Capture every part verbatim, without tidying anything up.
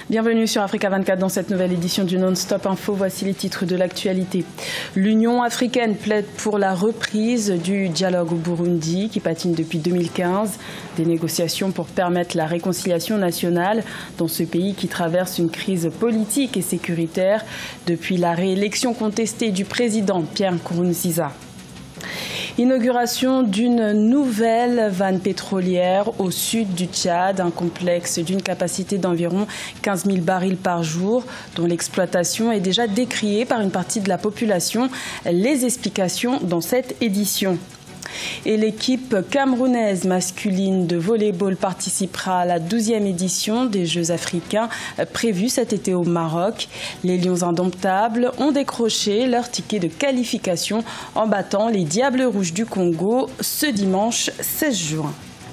Bienvenue sur Africa vingt-quatre dans cette nouvelle édition du Non-Stop Info. Voici les titres de l'actualité. L'Union africaine plaide pour la reprise du dialogue au Burundi qui patine depuis deux mille quinze. Des négociations pour permettre la réconciliation nationale dans ce pays qui traverse une crise politique et sécuritaire depuis la réélection contestée du président Pierre Nkurunziza. Inauguration d'une nouvelle vanne pétrolière au sud du Tchad, un complexe d'une capacité d'environ quinze mille barils par jour, dont l'exploitation est déjà décriée par une partie de la population. Les explications dans cette édition. Et l'équipe camerounaise masculine de volley-ball participera à la douzième édition des Jeux africains prévus cet été au Maroc. Les Lions indomptables ont décroché leur ticket de qualification en battant les Diables rouges du Congo ce dimanche seize juin.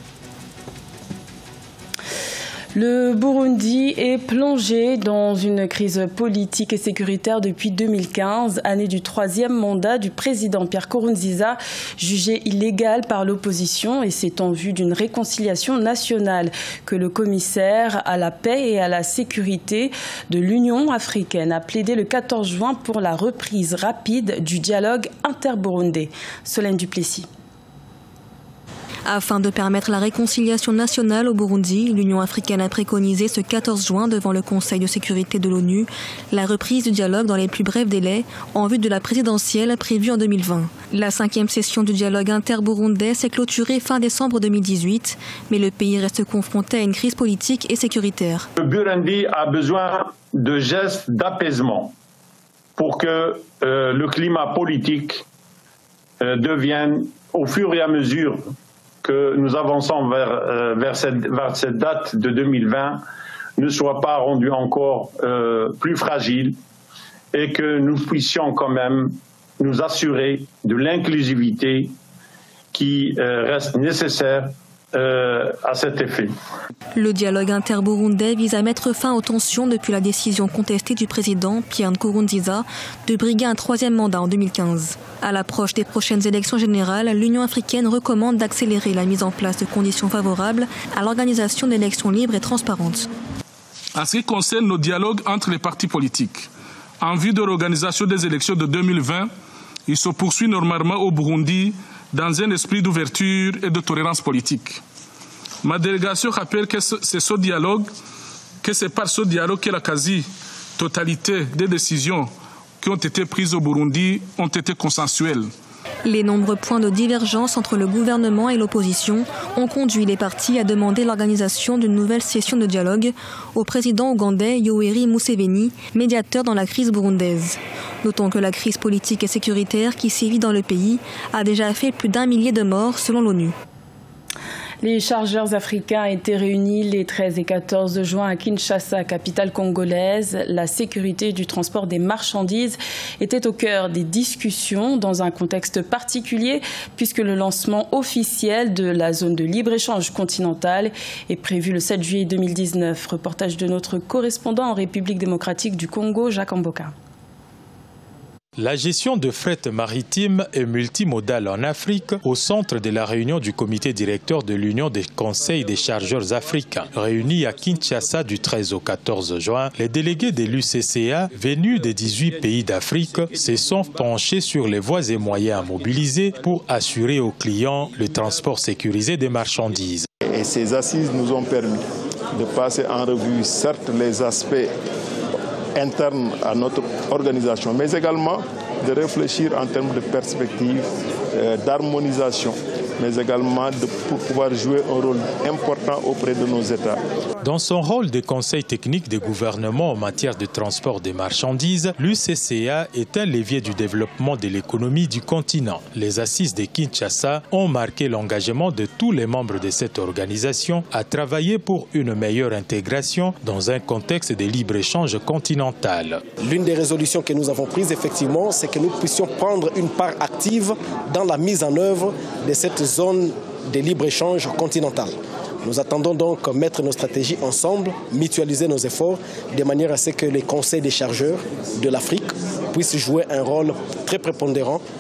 Le Burundi est plongé dans une crise politique et sécuritaire depuis deux mille quinze, année du troisième mandat du président Pierre Nkurunziza, jugé illégal par l'opposition, et c'est en vue d'une réconciliation nationale que le commissaire à la paix et à la sécurité de l'Union africaine a plaidé le quatorze juin pour la reprise rapide du dialogue interburundais. Solène Duplessis. Afin de permettre la réconciliation nationale au Burundi, l'Union africaine a préconisé ce quatorze juin devant le Conseil de sécurité de l'ONU la reprise du dialogue dans les plus brefs délais en vue de la présidentielle prévue en deux mille vingt. La cinquième session du dialogue interburundais s'est clôturée fin décembre deux mille dix-huit, mais le pays reste confronté à une crise politique et sécuritaire. Le Burundi a besoin de gestes d'apaisement pour que euh, le climat politique euh, devienne au fur et à mesure que nous avançons vers, euh, vers, cette, vers cette date de deux mille vingt ne soit pas rendu encore euh, plus fragile et que nous puissions quand même nous assurer de l'inclusivité qui euh, reste nécessaire euh, à cet effet. Le dialogue interburundais vise à mettre fin aux tensions depuis la décision contestée du président Pierre Nkurunziza de briguer un troisième mandat en deux mille quinze. À l'approche des prochaines élections générales, l'Union africaine recommande d'accélérer la mise en place de conditions favorables à l'organisation d'élections libres et transparentes. En ce qui concerne nos dialogues entre les partis politiques, en vue de l'organisation des élections de deux mille vingt, il se poursuit normalement au Burundi dans un esprit d'ouverture et de tolérance politique. Ma délégation rappelle que c'est ce dialogue, que c'est par ce dialogue que la quasi-totalité des décisions qui ont été prises au Burundi ont été consensuelles. Les nombreux points de divergence entre le gouvernement et l'opposition ont conduit les partis à demander l'organisation d'une nouvelle session de dialogue au président ougandais Yoweri Museveni, médiateur dans la crise burundaise. Notons que la crise politique et sécuritaire qui sévit dans le pays a déjà fait plus d'un millier de morts selon l'ONU. Les chargeurs africains étaient réunis les treize et quatorze juin à Kinshasa, capitale congolaise. La sécurité du transport des marchandises était au cœur des discussions dans un contexte particulier puisque le lancement officiel de la zone de libre-échange continentale est prévu le sept juillet deux mille dix-neuf. Reportage de notre correspondant en République démocratique du Congo, Jacques Mboka. La gestion de fret maritime et multimodale en Afrique au centre de la réunion du comité directeur de l'Union des conseils des chargeurs africains. Réunis à Kinshasa du treize au quatorze juin, les délégués de l'U C C A venus des dix-huit pays d'Afrique se sont penchés sur les voies et moyens à mobiliser pour assurer aux clients le transport sécurisé des marchandises. Et ces assises nous ont permis de passer en revue certes les aspects interne à notre organisation, mais également de réfléchir en termes de perspectives, euh, d'harmonisation, mais également de, pour pouvoir jouer un rôle important auprès de nos États. Dans son rôle de conseil technique des gouvernements en matière de transport des marchandises, l'U C C A est un levier du développement de l'économie du continent. Les assises de Kinshasa ont marqué l'engagement de tous les membres de cette organisation à travailler pour une meilleure intégration dans un contexte de libre-échange continental. L'une des résolutions que nous avons prises, effectivement, c'est que nous puissions prendre une part active dans la mise en œuvre de cette zone de libre-échange continental. Nous attendons donc mettre nos stratégies ensemble, mutualiser nos efforts, de manière à ce que les conseils des chargeurs de l'Afrique puissent jouer un rôle très prépondérant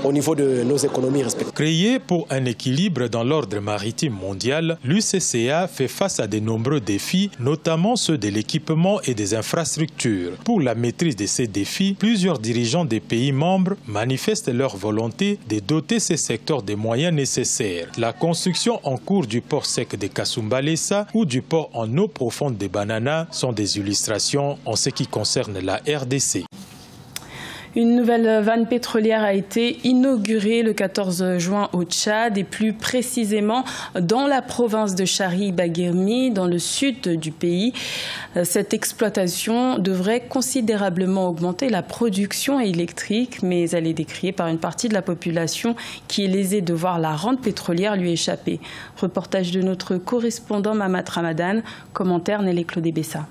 au niveau de nos économies respectives. Créé pour un équilibre dans l'ordre maritime mondial, l'U C C A fait face à de nombreux défis, notamment ceux de l'équipement et des infrastructures. Pour la maîtrise de ces défis, plusieurs dirigeants des pays membres manifestent leur volonté de doter ces secteurs des moyens nécessaires. La construction en cours du port sec de Kasumbalesa ou du port en eau profonde de Banana sont des illustrations en ce qui concerne la R D C. Une nouvelle vanne pétrolière a été inaugurée le quatorze juin au Tchad et plus précisément dans la province de Chari-Baguirmi, dans le sud du pays. Cette exploitation devrait considérablement augmenter la production électrique, mais elle est décriée par une partie de la population qui est lésée de voir la rente pétrolière lui échapper. Reportage de notre correspondant Mamat Ramadan, commentaire Nelly Claudé Bessa.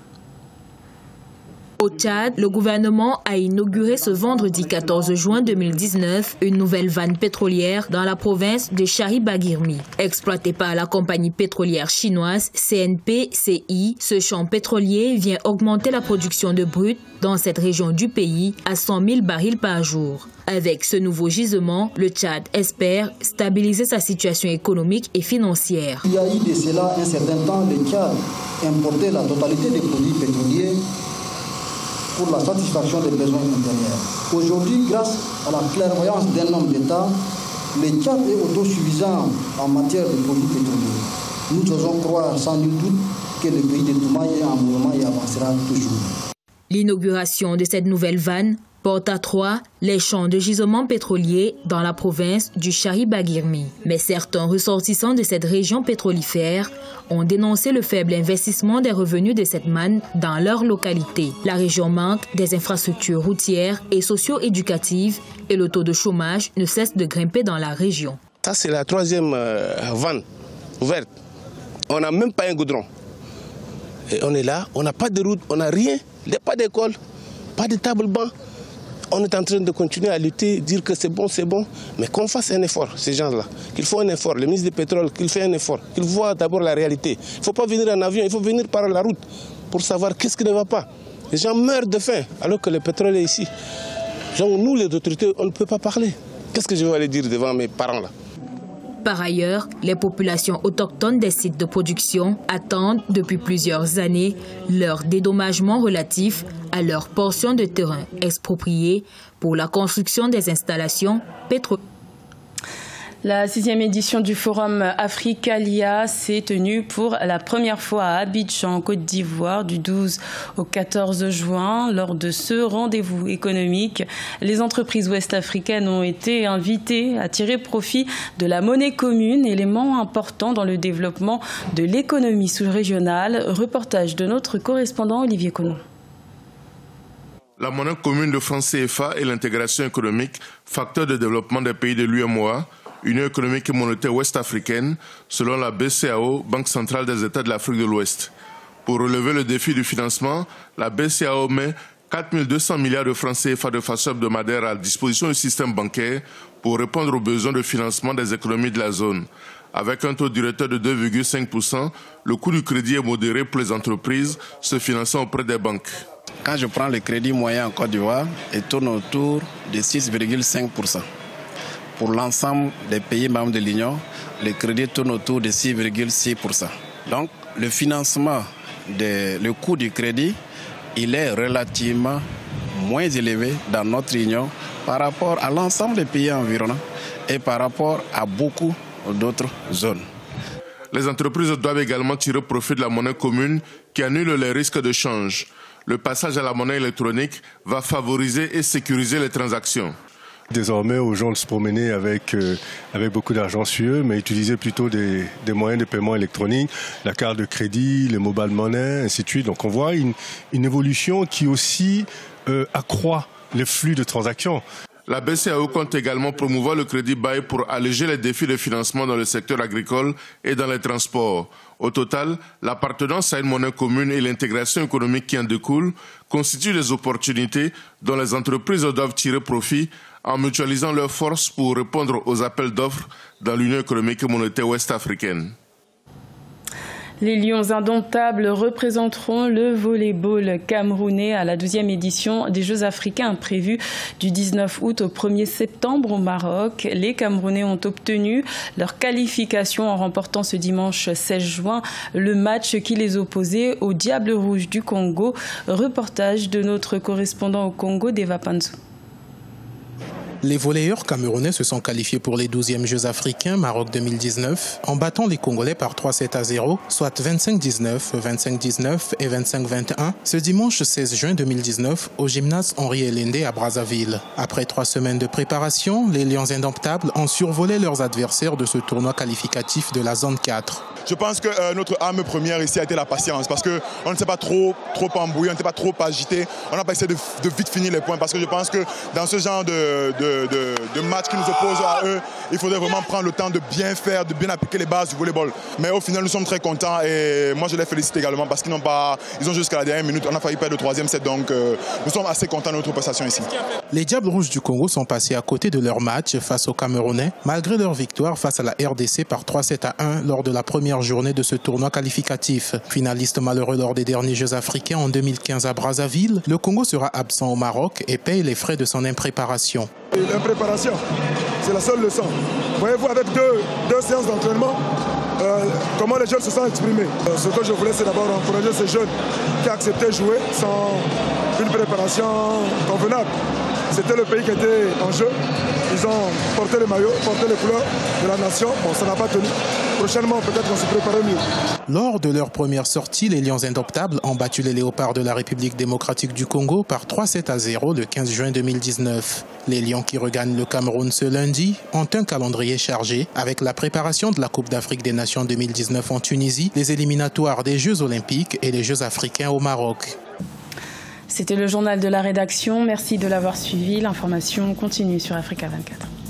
Au Tchad, le gouvernement a inauguré ce vendredi quatorze juin deux mille dix-neuf une nouvelle vanne pétrolière dans la province de Chari-Baguirmi. Exploité par la compagnie pétrolière chinoise C N P C I, ce champ pétrolier vient augmenter la production de brut dans cette région du pays à cent mille barils par jour. Avec ce nouveau gisement, le Tchad espère stabiliser sa situation économique et financière. Il y a eu de cela un certain temps, le Tchad importait la totalité des produits pétroliers pour la satisfaction des besoins intérieurs. Aujourd'hui, grâce à la clairvoyance d'un homme d'État, le Tchad est autosuffisant en matière de produits pétroliers. Nous osons croire sans nul doute que le pays de Toumaï est en mouvement et avancera toujours. L'inauguration de cette nouvelle vanne porte à trois les champs de gisement pétroliers dans la province du Chari-Baguirmi. Mais certains ressortissants de cette région pétrolifère ont dénoncé le faible investissement des revenus de cette manne dans leur localité. La région manque des infrastructures routières et socio-éducatives et le taux de chômage ne cesse de grimper dans la région. Ça, c'est la troisième euh, vanne ouverte. On n'a même pas un goudron. Et on est là, on n'a pas de route, on n'a rien, pas d'école, pas de table-banc. On est en train de continuer à lutter, dire que c'est bon, c'est bon, mais qu'on fasse un effort, ces gens-là. Qu'il faut un effort, le ministre du pétrole, qu'il fait un effort, qu'il voit d'abord la réalité. Il ne faut pas venir en avion, il faut venir par la route pour savoir qu'est-ce qui ne va pas. Les gens meurent de faim alors que le pétrole est ici. Genre, nous, les autorités, on ne peut pas parler. Qu'est-ce que je vais aller dire devant mes parents là? Par ailleurs, les populations autochtones des sites de production attendent depuis plusieurs années leur dédommagement relatif à leur portion de terrain expropriée pour la construction des installations pétrolières. La sixième édition du Forum Africalia s'est tenue pour la première fois à Abidjan, en Côte d'Ivoire, du douze au quatorze juin. Lors de ce rendez-vous économique, les entreprises ouest-africaines ont été invitées à tirer profit de la monnaie commune, élément important dans le développement de l'économie sous-régionale. Reportage de notre correspondant Olivier Conon. La monnaie commune de franc C F A et l'intégration économique, facteur de développement des pays de l'U E M O A, Union économique et monétaire ouest-africaine, selon la B C A O, Banque centrale des États de l'Afrique de l'Ouest. Pour relever le défi du financement, la B C A O met quatre mille deux cents milliards de francs C F A de façon hebdomadaire à disposition du système bancaire pour répondre aux besoins de financement des économies de la zone. Avec un taux directeur de deux virgule cinq pour cent, le coût du crédit est modéré pour les entreprises se finançant auprès des banques. Quand je prends le crédit moyen en Côte d'Ivoire, il tourne autour de six virgule cinq pour cent. Pour l'ensemble des pays membres de l'Union, le crédit tourne autour de six virgule six pour cent. Donc, le financement, de, le coût du crédit, il est relativement moins élevé dans notre Union par rapport à l'ensemble des pays environnants et par rapport à beaucoup d'autres zones. Les entreprises doivent également tirer profit de la monnaie commune qui annule les risques de change. Le passage à la monnaie électronique va favoriser et sécuriser les transactions. Désormais, aux gens de se promener avec, euh, avec beaucoup d'argent sur eux, mais utiliser plutôt des, des moyens de paiement électroniques, la carte de crédit, les mobile money, ainsi de suite. Donc on voit une, une évolution qui aussi euh, accroît les flux de transactions. La B C A O compte également promouvoir le crédit bail pour alléger les défis de financement dans le secteur agricole et dans les transports. Au total, l'appartenance à une monnaie commune et l'intégration économique qui en découle constituent des opportunités dont les entreprises doivent tirer profit en mutualisant leurs forces pour répondre aux appels d'offres dans l'Union économique et monétaire ouest-africaine. Les Lions indomptables représenteront le volleyball camerounais à la douzième édition des Jeux africains prévus du dix-neuf août au premier septembre au Maroc. Les Camerounais ont obtenu leur qualification en remportant ce dimanche seize juin le match qui les opposait aux Diables Rouges du Congo. Reportage de notre correspondant au Congo, Deva Panzou. Les volleyeurs camerounais se sont qualifiés pour les douzièmes Jeux africains Maroc deux mille dix-neuf en battant les Congolais par trois sept à zéro, soit vingt-cinq dix-neuf, vingt-cinq dix-neuf et vingt-cinq vingt et un, ce dimanche seize juin deux mille dix-neuf au gymnase Henri Elende à Brazzaville. Après trois semaines de préparation, les Lions indomptables ont survolé leurs adversaires de ce tournoi qualificatif de la zone quatre. Je pense que euh, notre arme première ici a été la patience parce qu'on ne s'est pas trop, trop embrouillé, on ne s'est pas trop agité. On n'a pas essayé de, de vite finir les points parce que je pense que dans ce genre de, de, de, de match qui nous oppose à eux, il faudrait vraiment prendre le temps de bien faire, de bien appliquer les bases du volleyball. Mais au final, nous sommes très contents et moi je les félicite également parce qu'ils n'ont pas, ils ont jusqu'à la dernière minute, on a failli perdre le troisième set, donc euh, nous sommes assez contents de notre prestation ici. Les Diables Rouges du Congo sont passés à côté de leur match face aux Camerounais, malgré leur victoire face à la R D C par trois sept à un lors de la première journée de ce tournoi qualificatif. Finaliste malheureux lors des derniers Jeux africains en deux mille quinze à Brazzaville, le Congo sera absent au Maroc et paye les frais de son impréparation. L'impréparation, c'est la seule leçon. Voyez-vous, avec deux, deux séances d'entraînement, euh, comment les jeunes se sont exprimés. Euh, ce que je voulais, c'est d'abord encourager ces jeunes qui acceptaient de jouer sans une préparation convenable. C'était le pays qui était en jeu. Ils ont porté les maillots, porté les couleurs de la nation. Bon, ça n'a pas tenu. Prochainement, peut-être qu'on se préparait mieux. Lors de leur première sortie, les Lions indomptables ont battu les Léopards de la République démocratique du Congo par trois sept à zéro le quinze juin deux mille dix-neuf. Les Lions qui regagnent le Cameroun ce lundi ont un calendrier chargé avec la préparation de la Coupe d'Afrique des Nations deux mille dix-neuf en Tunisie, les éliminatoires des Jeux olympiques et les Jeux africains au Maroc. C'était le journal de la rédaction. Merci de l'avoir suivi. L'information continue sur Africa vingt-quatre.